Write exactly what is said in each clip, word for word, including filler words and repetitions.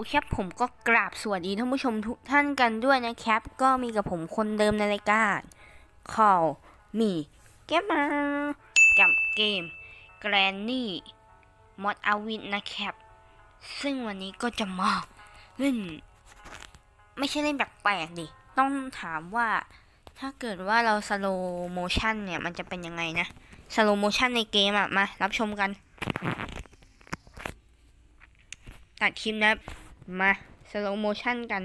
ครับผมก็กราบสวัสดีท่านผู้ชมทุกท่านกันด้วยนะครับก็มีกับผมคนเดิมในรายการ Call Me Gamer กับเกม Granny Mod a w i n นะครับซึ่งวันนี้ก็จะมาเล่นไม่ใช่เล่นแปลกๆดิต้องถามว่าถ้าเกิดว่าเรา slow motion เนี่ยมันจะเป็นยังไงนะ slow motion ในเกมอะมารับชมกันตัดคลิปนะมาสโลว์โมชั่นกัน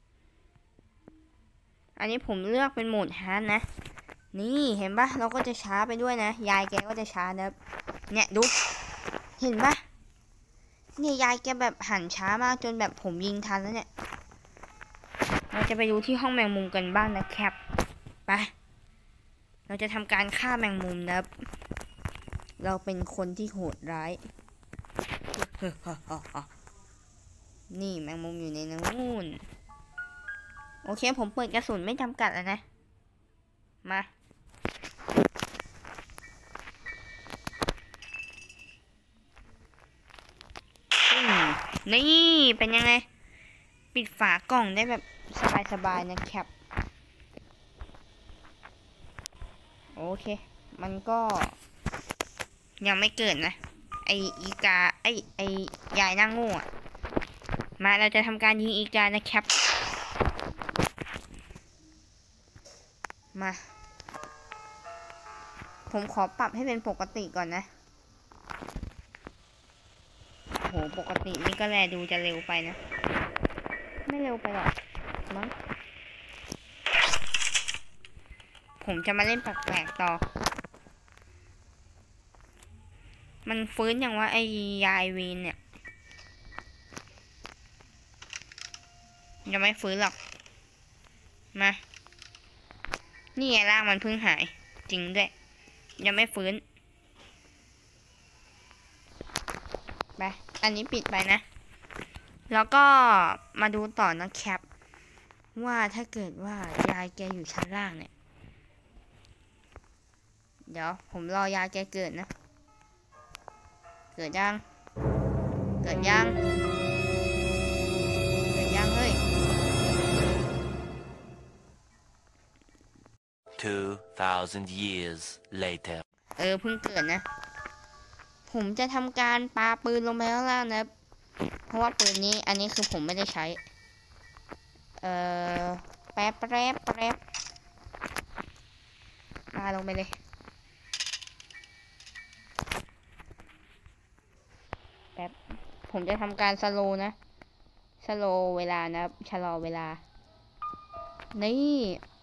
อันนี้ผมเลือกเป็นโหมดฮาร์ดนะนี่เห็นปะเราก็จะช้าไปด้วยนะยายแกก็จะช้านะเนี่ยดูเห็นปะเนี่ยยายแกแบบหันช้ามากจนแบบผมยิงทันแล้วเนี่ยเราจะไปดูที่ห้องแมงมุมกันบ้างนะครับไปเราจะทำการฆ่าแมงมุมนะเราเป็นคนที่โหดร้ายนี่แมงมุมอยู่ในนู่นโอเคผมเปิดกระสุนไม่จำกัดแล้วนะมานี่เป็นยังไงปิดฝากล่องได้แบบสบายๆนะครับโอเคมันก็ยังไม่เกิดนะไออีกาไอไอยายนั่งงูอ่ะมาเราจะทำการยิงอีกานะครับมาผมขอปรับให้เป็นปกติก่อนนะโหปกตินี่ก็แลดูจะเร็วไปนะไม่เร็วไปหรอกมั้งผมจะมาเล่นแปลกๆต่อมันฟื้นอย่างว่าไอ้ยายวีนเนี่ยยังไม่ฟื้นหรอกมานี่ไงร่างมันเพิ่งหายจริงด้วยยังไม่ฟื้นไปอันนี้ปิดไปนะแล้วก็มาดูต่อนะครับว่าถ้าเกิดว่ายายแกอยู่ชั้นล่างเนี่ยเดี๋ยวผมรอยายแกเกิดนะเกิดยังเกิดยังเกิดยังเฮ้ย two thousand years later เออเพิ่งเกิดนะผมจะทำการปาปืนลงไปข้างล่างนะเพราะว่าปืนนี้อันนี้คือผมไม่ได้ใช้เอ่อแป๊บแป๊บแป๊บปาลงไปเลยแป๊บผมจะทำการสโลว์นะสโลว์เวลานะชะลอเวลานี่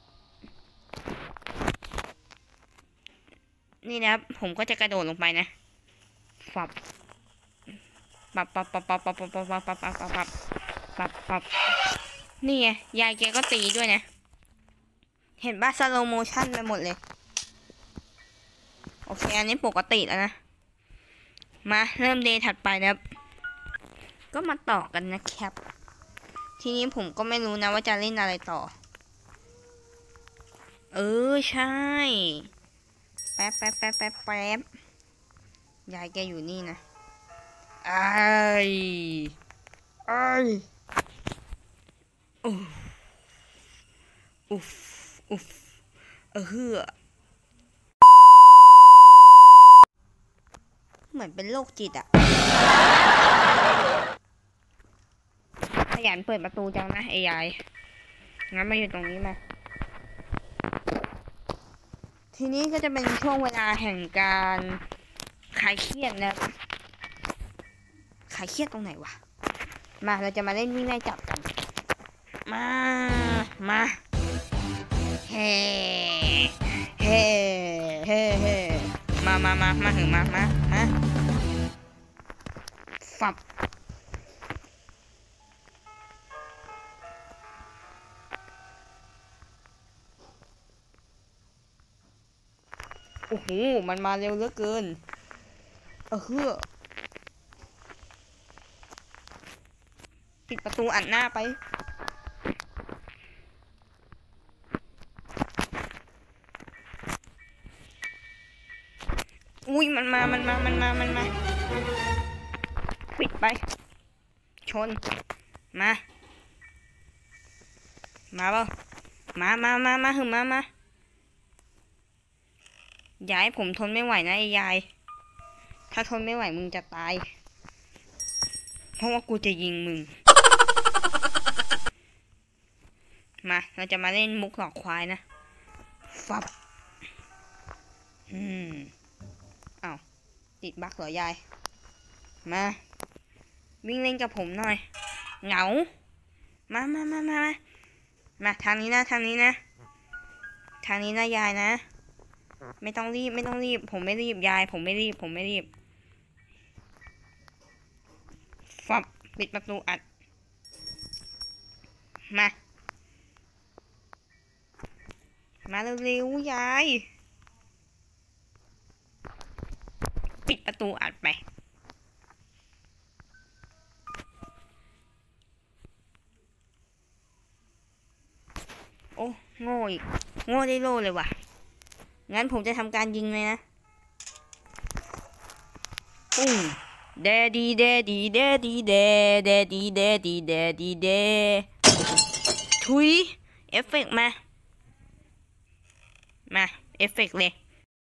นี่นะผมก็จะกระโดดลงไปนะปับปับปับปับปับปับปับปับปับปับปับปับปับปับปับนี่ไงยายแกก็ตีด้วยนะเห็นป่ะสโลว์โมชั่นไปหมดเลยโอเคอันนี้ปกติแล้วนะมาเริ่มเดย์ถัดไปนะก็มาต่อกันนะครับทีนี้ผมก็ไม่รู้นะว่าจะเล่นอะไรต่อเออใช่แป๊บแป๊บแป๊บแป๊บแป๊บยายแกอยู่นี่นะไอ้ไอ้อุ๊ฟอุ๊ฟอุ๊ฟเออเหมือนเป็นโรคจิตอะขยันเปิดประตูจังนะไอ้ยายงั้นมาอยู่ตรงนี้มาทีนี้ก็จะเป็นช่วงเวลาแห่งการคลายเครียดนะคลายเครียดตรงไหนวะมาเราจะมาเล่นวิ่งไล่จับกันมามาเฮ้เฮ้เฮ้เฮ้มามามามาถึงมามามาฝับโอ้โหมันมาเร็วเหลือเกินเออเฮ้อปิดประตูอัดหน้าไปอุ้ยมันมามันมามันมามันมาปิดไปชนมามาเปล่ามามามามาหึมามาอย่าให้ผมทนไม่ไหวนะไอ้ยายถ้าทนไม่ไหวมึงจะตายเพราะว่ากูจะยิงมึงมาเราจะมาเล่นมุกหลอกควายนะฟับอืมอ้าวติดบั๊กเหรอยายมาวิ่งเล่นกับผมหน่อยเหงามามามามามามาทางนี้นะทางนี้นะทางนี้นะยายนะไม่ต้องรีบไม่ต้องรีบผมไม่รีบยายผมไม่รีบผมไม่รีบฟับปิดประตูอัดมามาเร็วๆยายปิดประตูอัดไปโอ้โง่อีกโง่ได้โลเลยว่ะงั้นผมจะทำการยิงเลยนะปุ้งเดดีเดดีเดดีเดเดดีเดดีเดดีเดทุยเอฟเฟกต์มามาเอฟเฟกต์เลย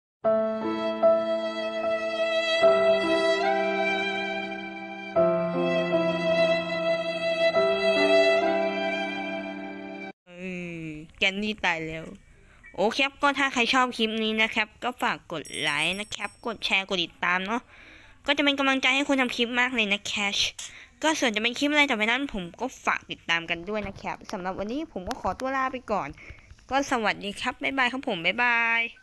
แกนนี่ตายแล้วโอเคครับก็ถ้าใครชอบคลิปนี้นะครับก็ฝากกดไลค์นะครับกดแชร์กดติดตามเนาะก็จะเป็นกำลังใจให้คุณทำคลิปมากเลยนะแคชก็ส่วนจะเป็นคลิปอะไรต่อไปนั้นผมก็ฝากติดตามกันด้วยนะครับสำหรับวันนี้ผมก็ขอตัวลาไปก่อนก็สวัสดีครับบ๊ายบายครับผมบ๊ายบาย